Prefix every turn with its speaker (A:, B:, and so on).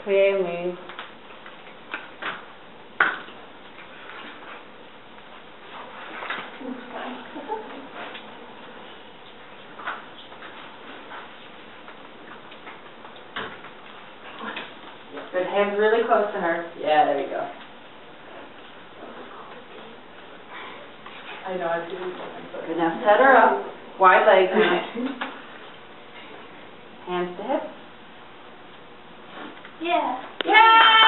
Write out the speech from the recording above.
A: Family.
B: Good, hands really close to her. Yeah, there you go.
C: I know, I do something.
B: Good, now set her up. Wide legs now. Hands to hips.
A: Yeah.
B: Yay!